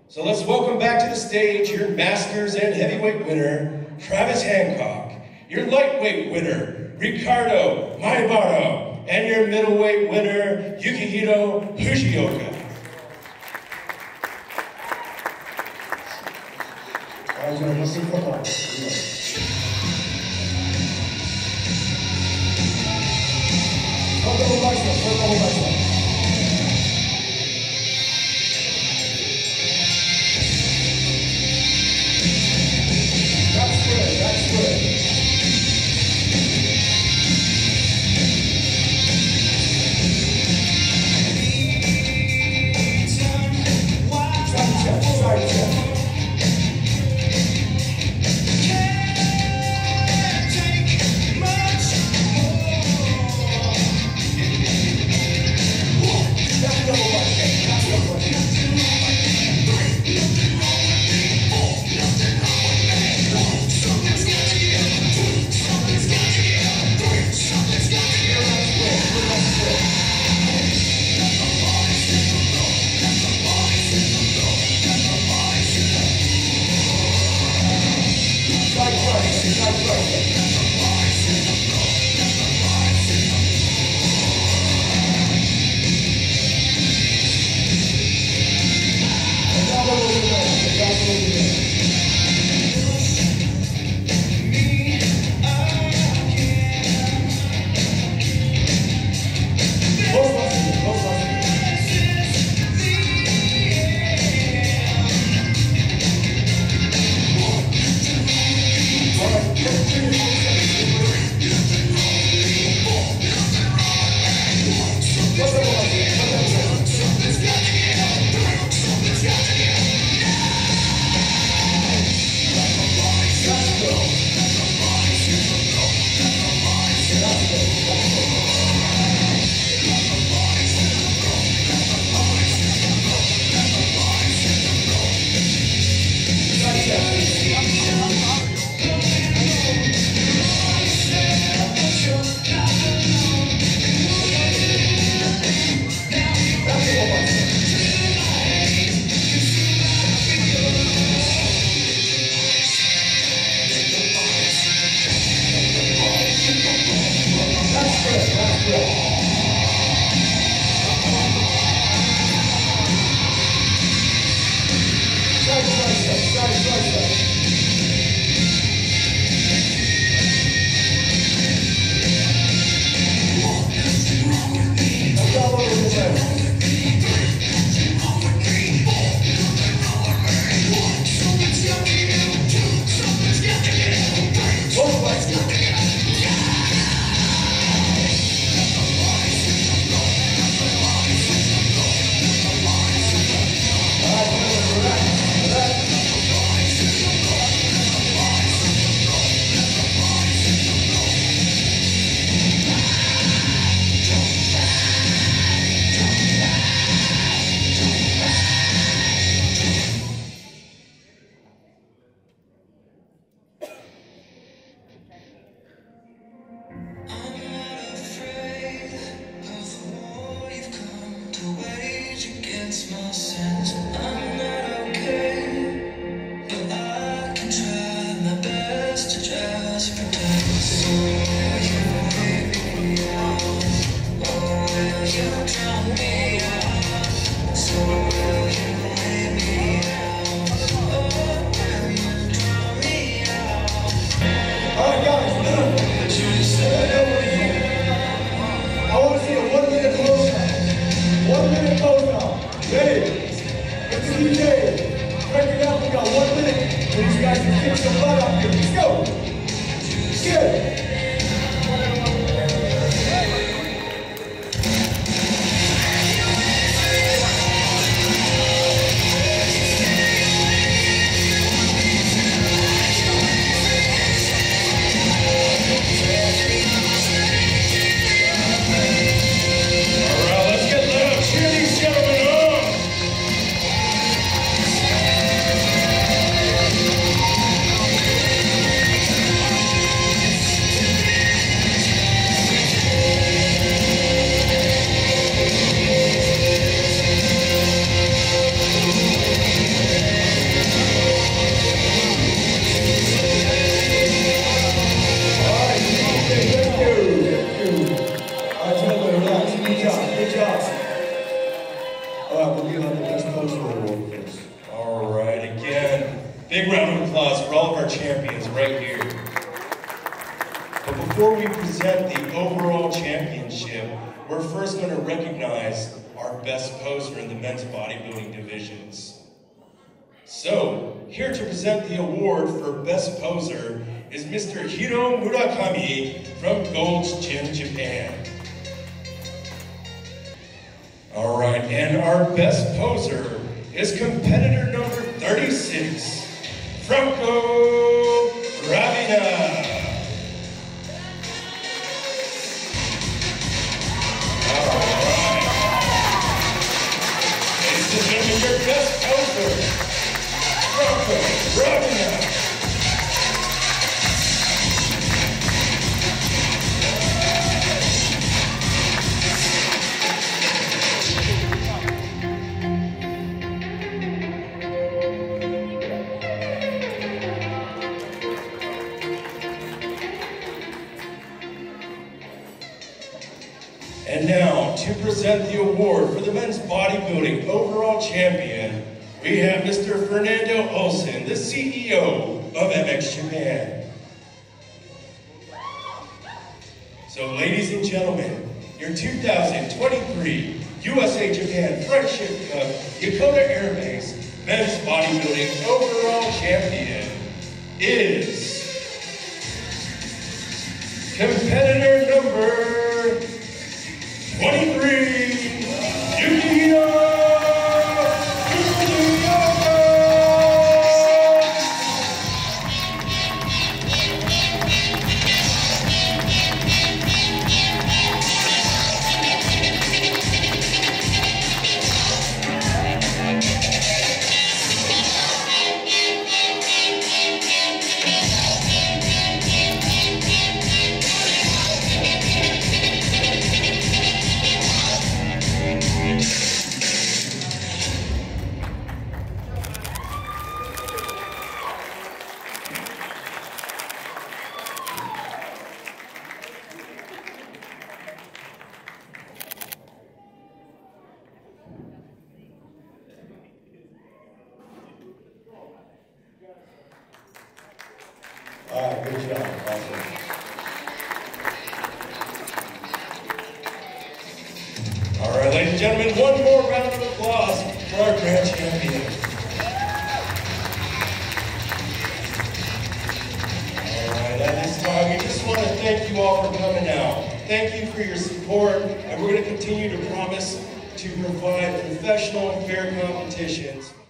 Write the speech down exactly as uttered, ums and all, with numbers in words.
So let's welcome back to the stage your Masters and Heavyweight winner, Travis Hancock, your Lightweight winner, Ricardo Maibaro, and your Middleweight winner, Yukihiro Fujioka. Thank you. all of our champions right here. But before we present the overall championship, we're first going to recognize our best poser in the men's bodybuilding divisions. So, here to present the award for best poser is Mister Hiro Murakami from Gold's Gym Japan. All right, and our best poser is competitor number thirty-six, Franco Ravina. Your best poser, Franco Ravina. And now, to present the award for the men's bodybuilding overall champion, we have Mister Fernando Olsen, the C E O of M X Japan. So, ladies and gentlemen, your two thousand twenty-three U S A Japan Friendship Cup Yokota Air Base men's bodybuilding overall champion is competitor number twenty-three, Yukiya All right, good job. Awesome. All right, ladies and gentlemen, one more round of applause for our grand champion. All right, at this time, we just want to thank you all for coming out. Thank you for your support, and we're going to continue to promise to provide professional and fair competitions.